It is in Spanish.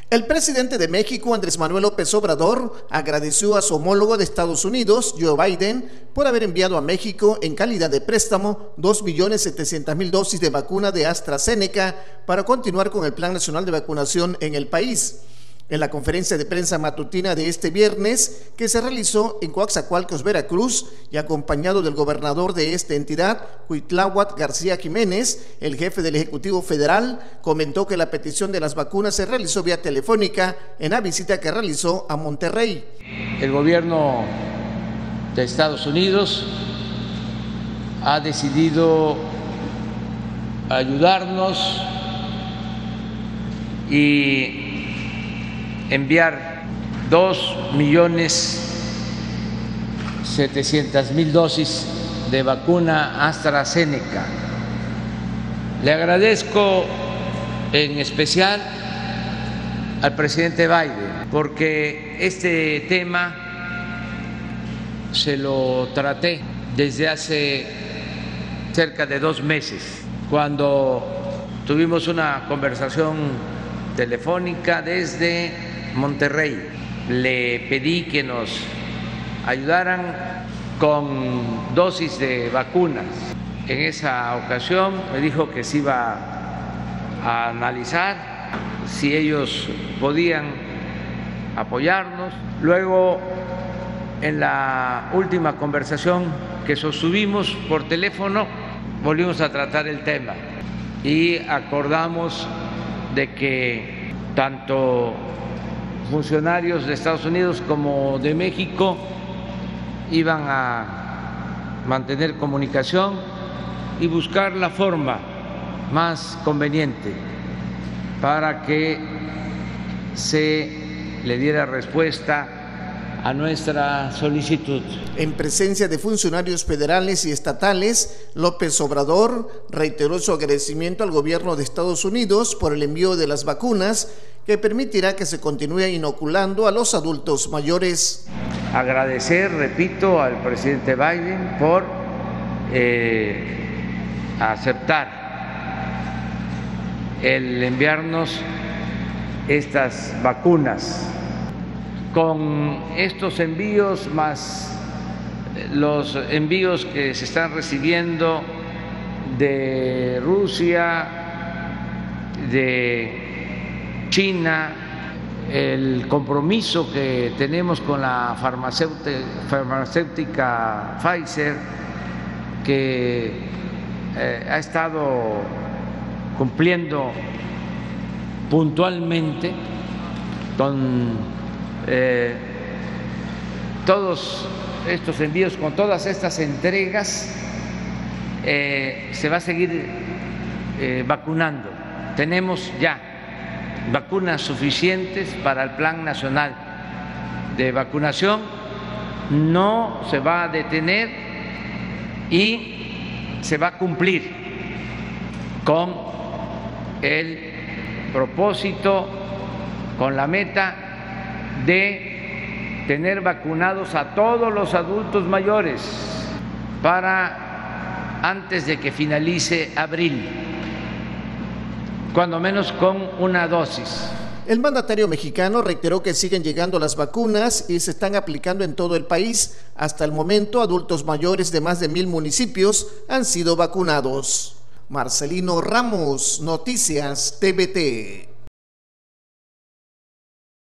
El presidente de México, Andrés Manuel López Obrador, agradeció a su homólogo de Estados Unidos, Joe Biden, por haber enviado a México en calidad de préstamo 2.700.000 dosis de vacuna de AstraZeneca para continuar con el Plan Nacional de Vacunación en el país. En la conferencia de prensa matutina de este viernes, que se realizó en Coatzacoalcos, Veracruz, y acompañado del gobernador de esta entidad, Cuitláhuac García Jiménez, el jefe del Ejecutivo Federal comentó que la petición de las vacunas se realizó vía telefónica en la visita que realizó a Monterrey. El gobierno de Estados Unidos ha decidido ayudarnos y enviar 2.700.000 dosis de vacuna AstraZeneca. Le agradezco en especial al presidente Biden porque este tema se lo traté desde hace cerca de 2 meses, cuando tuvimos una conversación telefónica desde Monterrey. Le pedí que nos ayudaran con dosis de vacunas. En esa ocasión me dijo que se iba a analizar si ellos podían apoyarnos. Luego, en la última conversación que sostuvimos por teléfono, volvimos a tratar el tema y acordamos de que tanto funcionarios de Estados Unidos como de México iban a mantener comunicación y buscar la forma más conveniente para que se le diera respuesta a nuestra solicitud. En presencia de funcionarios federales y estatales, López Obrador reiteró su agradecimiento al gobierno de Estados Unidos por el envío de las vacunas que permitirá que se continúe inoculando a los adultos mayores. Agradecer, repito, al presidente Biden por aceptar el enviarnos estas vacunas. Con estos envíos más los envíos que se están recibiendo de Rusia, de China, el compromiso que tenemos con la farmacéutica Pfizer, que ha estado cumpliendo puntualmente con todos estos envíos, con todas estas entregas, se va a seguir vacunando. Tenemos ya vacunas suficientes para el Plan Nacional de Vacunación, no se va a detener y se va a cumplir con el propósito, con la meta de tener vacunados a todos los adultos mayores para antes de que finalice abril, cuando menos con una dosis. El mandatario mexicano reiteró que siguen llegando las vacunas y se están aplicando en todo el país. Hasta el momento, adultos mayores de más de 1,000 municipios han sido vacunados. Marcelino Ramos, Noticias TVT.